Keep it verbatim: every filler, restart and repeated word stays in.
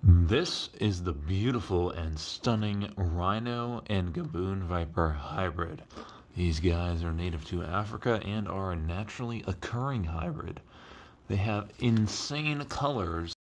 This is the beautiful and stunning Rhino and Gaboon Viper hybrid. These guys are native to Africa and are a naturally occurring hybrid. They have insane colors